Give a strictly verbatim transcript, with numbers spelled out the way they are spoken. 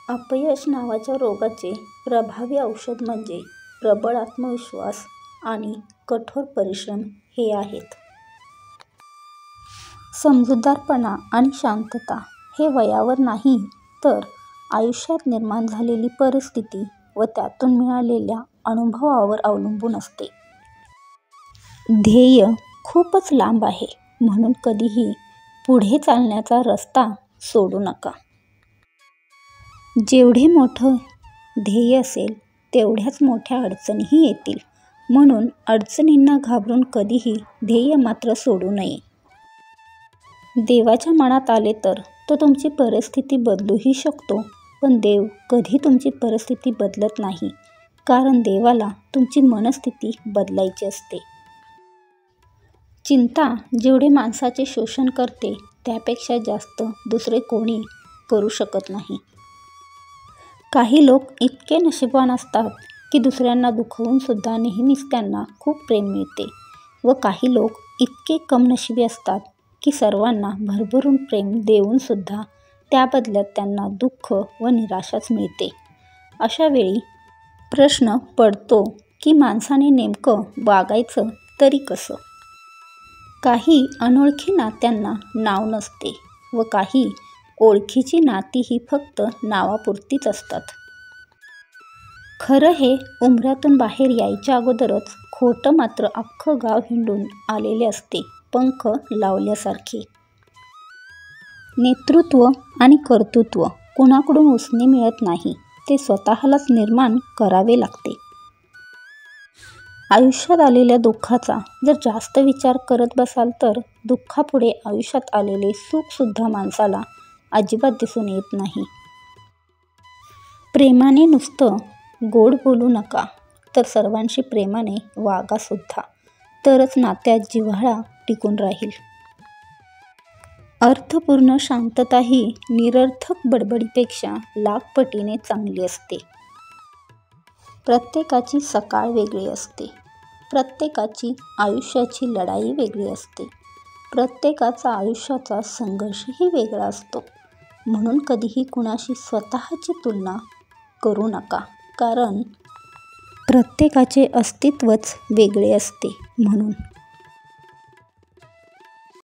अपयश नावाच्या रोगाचे प्रभावी औषध म्हणजे प्रबळ आत्मविश्वास आणि कठोर परिश्रम हे आहेत. समजूतदारपणा आणि शांतता हे वयावर नाही, तर आयुष्यात निर्माण झालेली परिस्थिती व त्यातून मिळालेल्या अनुभवावर अवलंबून असते. ध्येय खूपच लांब आहे, म्हणून कधीही पुढे चालण्याचा रस्ता सोडू नका. जेवढे मोठं ध्येय असेल, तेवढ्याच मोठ्या अडचणीही येतील, म्हणून अडचणींना घाबरून कधीही ध्येय मात्र सोडू नये. देवाच्या मनात आले तर तो तुमची परिस्थिती बदलूही शकतो, पण देव कधी तुमची परिस्थिती बदलत नाही, कारण देवाला तुमची मनस्थिती बदलायची असते. चिंता जेवढे माणसाचे शोषण करते, त्यापेक्षा जास्त दुसरे कोणी करू शकत नाही. काही लोक इतके नशीबवान असतात की दुसऱ्यांना दुखवून सुद्धा नेहमीच त्यांना खूप प्रेम मिळते, व काही लोक इतके कमनशिबी असतात की सर्वांना भरभरून प्रेम देऊन सुद्धा त्या बदल्यात त्यांना दुःख व निराशाच मिळते. अशा वेळी प्रश्न पडतो की माणसाने नेमकं वागायचं तरी कसं? काही अनोळखी नात्यांना नाव नसते व काही ओळखीची नाती ही फक्त नावापुरतीच असतात. खरं हे उंबऱ्यातून बाहेर यायच्या अगोदरच खोटं मात्र अख्खं गाव हिंडून आलेले असते, पंख लावल्यासारखे. नेतृत्व आणि कर्तृत्व कुणाकडून उसने मिळत नाही, ते स्वतःलाच निर्माण करावे लागते. आयुष्यात आलेल्या दुःखाचा जर जास्त विचार करत बसाल तर दुःखापुढे आयुष्यात आलेले सुखसुद्धा माणसाला अजिबात दिसून येत नाही. प्रेमाने नुसतं गोड बोलू नका, तर सर्वांशी प्रेमाने वागासुद्धा, तरच नात्यात जिव्हाळा टिकून राहील. अर्थपूर्ण शांतता ही निरर्थक बडबडीपेक्षा लाख पटीने चांगली असते. प्रत्येकाची सकाळ वेगळी असते. प्रत्येकाची आयुष्याची लढाई वेगळी असते. प्रत्येकाचा आयुष्याचा संघर्षही वेगळा असतो. म्हणून कधीही कुणाशी स्वतःची तुलना करू नका, कारण प्रत्येकाचे अस्तित्वच वेगळे असते. म्हणून